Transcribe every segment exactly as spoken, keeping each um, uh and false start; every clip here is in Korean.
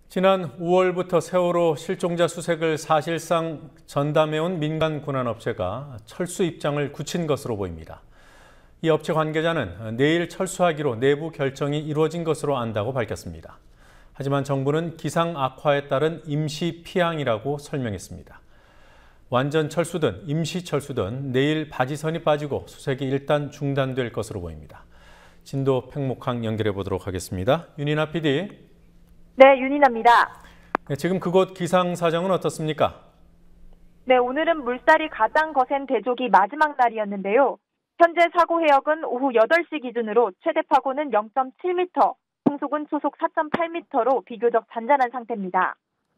지난 우월부터 세월호 실종자 수색을 사실상 전담해온 민간 군안업체가 철수 입장을 굳힌 것으로 보입니다. 이 업체 관계자는 내일 철수하기로 내부 결정이 이루어진 것으로 안다고 밝혔습니다. 하지만 정부는 기상 악화에 따른 임시 피항이라고 설명했습니다. 완전 철수든 임시 철수든 내일 바지선이 빠지고 수색이 일단 중단될 것으로 보입니다. 진도 팽목항 연결해 보도록 하겠습니다. 윤이나 피디. 네, 윤이나입니다. 네, 지금 그곳 기상 사정은 어떻습니까? 네, 오늘은 물살이 가장 거센 대조기 마지막 날이었는데요. 현재 사고 해역은 오후 여덟 시 기준으로 최대 파고는 영 점 칠 미터, 풍속은 초속 사 점 팔 미터로 비교적 잔잔한 상태입니다.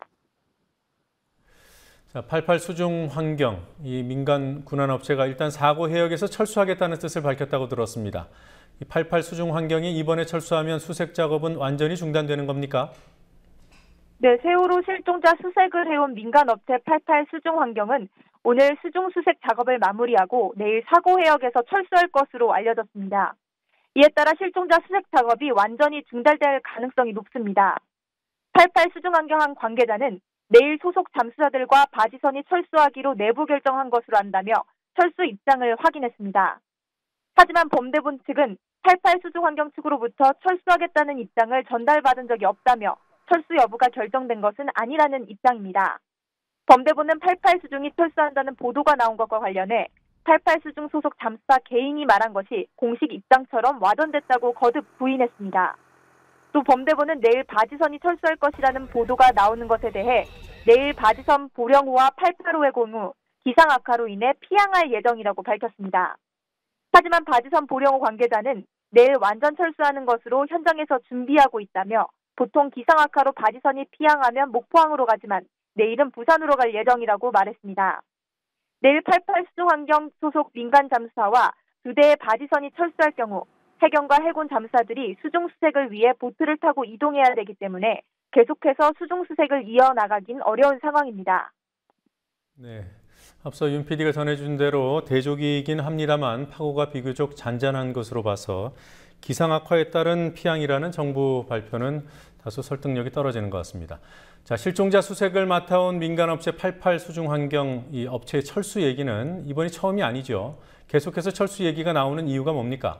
자, 팔팔 수중 환경, 이 민간 군안업체가 일단 사고 해역에서 철수하겠다는 뜻을 밝혔다고 들었습니다. 이 팔팔 수중 환경이 이번에 철수하면 수색 작업은 완전히 중단되는 겁니까? 네, 세월호 실종자 수색을 해온 민간업체 팔팔 수중 환경은 오늘 수중 수색 작업을 마무리하고 내일 사고 해역에서 철수할 것으로 알려졌습니다. 이에 따라 실종자 수색 작업이 완전히 중단될 가능성이 높습니다. 팔팔 수중 환경 관계자는 내일 소속 잠수사들과 바지선이 철수하기로 내부 결정한 것으로 안다며 철수 입장을 확인했습니다. 하지만 범대본 측은 팔팔 수중 환경 측으로부터 철수하겠다는 입장을 전달받은 적이 없다며 철수 여부가 결정된 것은 아니라는 입장입니다. 범대본은 팔팔 수중이 철수한다는 보도가 나온 것과 관련해 팔팔 수중 소속 잠수사 개인이 말한 것이 공식 입장처럼 와전됐다고 거듭 부인했습니다. 또 범대본은 내일 바지선이 철수할 것이라는 보도가 나오는 것에 대해 내일 바지선 보령호와 팔팔호의 공후, 기상 악화로 인해 피항할 예정이라고 밝혔습니다. 하지만 바지선 보령호 관계자는 내일 완전 철수하는 것으로 현장에서 준비하고 있다며 보통 기상 악화로 바지선이 피항하면 목포항으로 가지만 내일은 부산으로 갈 예정이라고 말했습니다. 내일 팔팔 수중 환경 소속 민간 잠수사와 두 대의 바지선이 철수할 경우 해경과 해군 잠수사들이 수중 수색을 위해 보트를 타고 이동해야 되기 때문에 계속해서 수중 수색을 이어나가긴 어려운 상황입니다. 네, 앞서 윤 피디가 전해준 대로 대조기이긴 합니다만 파고가 비교적 잔잔한 것으로 봐서 기상 악화에 따른 피항이라는 정부 발표는 다소 설득력이 떨어지는 것 같습니다. 자, 실종자 수색을 맡아온 민간업체 팔팔 수중 환경 이 업체의 철수 얘기는 이번이 처음이 아니죠. 계속해서 철수 얘기가 나오는 이유가 뭡니까?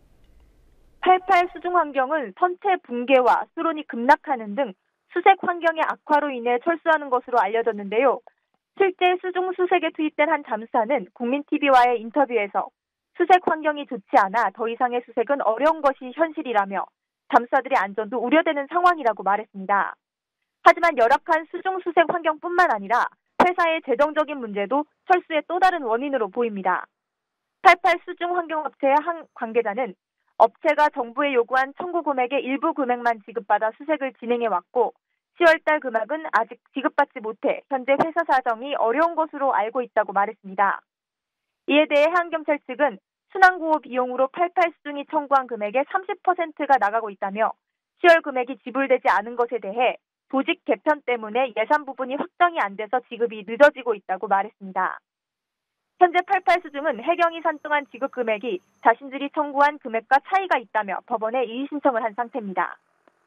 팔팔 수중 환경은 선체 붕괴와 수론이 급락하는 등 수색 환경의 악화로 인해 철수하는 것으로 알려졌는데요. 실제 수중 수색에 투입된 한 잠수사는 국민티비와의 인터뷰에서 수색 환경이 좋지 않아 더 이상의 수색은 어려운 것이 현실이라며 잠수사들의 안전도 우려되는 상황이라고 말했습니다. 하지만 열악한 수중 수색 환경뿐만 아니라 회사의 재정적인 문제도 철수의 또 다른 원인으로 보입니다. 팔팔 수중 환경업체의 한 관계자는 업체가 정부에 요구한 청구 금액의 일부 금액만 지급받아 수색을 진행해왔고 시월 달 금액은 아직 지급받지 못해 현재 회사 사정이 어려운 것으로 알고 있다고 말했습니다. 이에 대해 해양경찰 측은 순환구호 비용으로 팔팔 수중이 청구한 금액의 삼십 퍼센트가 나가고 있다며 시월 금액이 지불되지 않은 것에 대해 조직 개편 때문에 예산 부분이 확정이 안 돼서 지급이 늦어지고 있다고 말했습니다. 현재 팔팔 수중은 해경이 산정한 지급 금액이 자신들이 청구한 금액과 차이가 있다며 법원에 이의 신청을 한 상태입니다.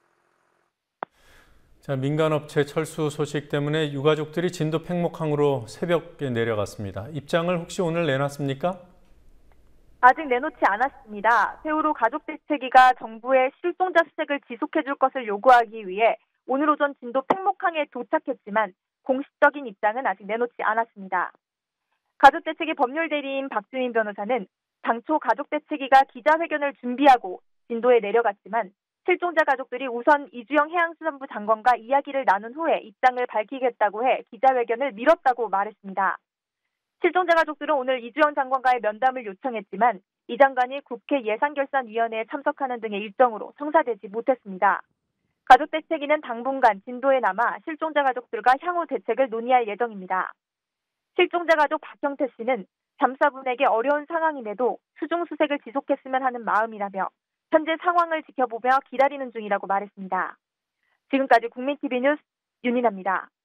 자, 민간업체 철수 소식 때문에 유가족들이 진도 팽목항으로 새벽에 내려갔습니다. 입장을 혹시 오늘 내놨습니까? 아직 내놓지 않았습니다. 세월호 가족대책위가 정부의 실종자 수색을 지속해줄 것을 요구하기 위해 오늘 오전 진도 팽목항에 도착했지만 공식적인 입장은 아직 내놓지 않았습니다. 가족대책위 법률대리인 박주민 변호사는 당초 가족대책위가 기자회견을 준비하고 진도에 내려갔지만 실종자 가족들이 우선 이주영 해양수산부 장관과 이야기를 나눈 후에 입장을 밝히겠다고 해 기자회견을 미뤘다고 말했습니다. 실종자 가족들은 오늘 이주영 장관과의 면담을 요청했지만 이 장관이 국회 예산결산위원회에 참석하는 등의 일정으로 성사되지 못했습니다. 가족대책위는 당분간 진도에 남아 실종자 가족들과 향후 대책을 논의할 예정입니다. 실종자 가족 박형태 씨는 잠수사분에게 어려운 상황임에도 수중 수색을 지속했으면 하는 마음이라며 현재 상황을 지켜보며 기다리는 중이라고 말했습니다. 지금까지 국민티비 뉴스 윤이나입니다.